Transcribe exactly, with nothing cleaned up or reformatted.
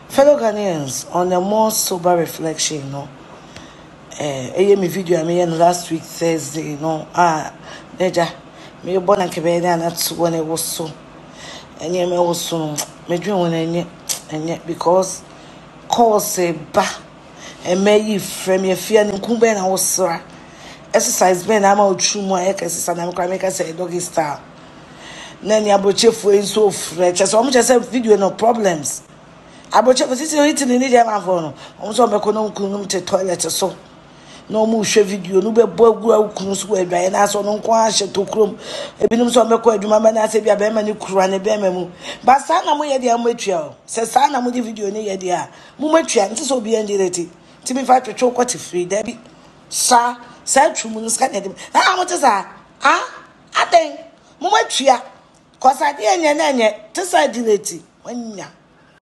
Fellow Ghanaians, on a more sober reflection, you know, eh, I me video I made last week Thursday, you know, ah, Neja, me born and Quebec, and that's when it was so, and yeah, me was so, me dream when I yet, and yet because call say ba, and may you frame your fear and kumbe and I was sir, exercise ben I'm out true more exercise and I'm crying make I say doggy style. Nani aboche for so fresh, so I'm just a video no problems. Aboche for sisi hitting in the man for no. I'm so me kono kunum te toilet so. No mu hwe video no be bogu akunu so adwan na so no nko ahye to krom. Ebinum so me ko adwuma ma na se bia be ma ni kura ne be ma mu. Ba sa na mo ye dia mo atua o. Se sa na mo di video ni ye dia. Mo matua nti so bi endireti. Ti mi fa twetwe kwati free da bi. Sa sa twumu no ska ne dem. Ah mo te sa. Ah aden. Mo matua. Cause I didn't nye te sa dileti. Wanya.